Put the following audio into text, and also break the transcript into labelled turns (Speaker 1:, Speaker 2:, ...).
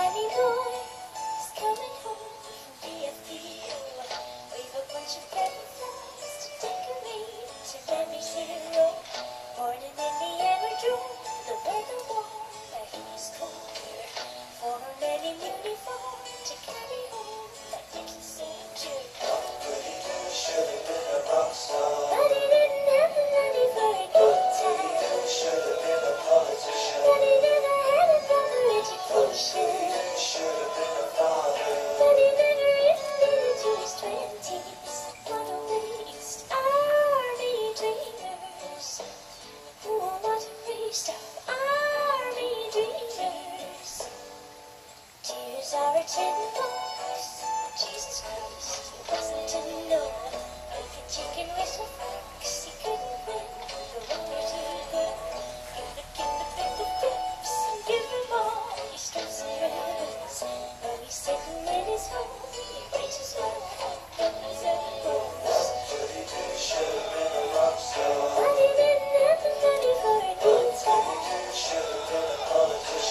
Speaker 1: Danny boy is coming home from VFW. We've a bunch of dragonflies to decorate to Danny Zero. Born in Indiana, the weather warm, but he's cold. For a man in uniform to carry home that little soldier. But he should have been a rock star. But he didn't have the money for a guitar. He should have been a politician. But he never had a proper education. He should have been a father. But he never even made it to his 20s. What a waste, army dreamers. Oh, what a waste of army dreamers. Tears are a tin box. Jesus Christ, he wasn't to know. Like a chicken with a fox, he couldn't win. The Warriors were good. You could get the bigger whips and give him all his strips and ribbons. Though he's sitting in his home, he raised his wife and he's ever grows. But he should have been a rock star. But he didn't have the money for a guitar. But he should have been a politician.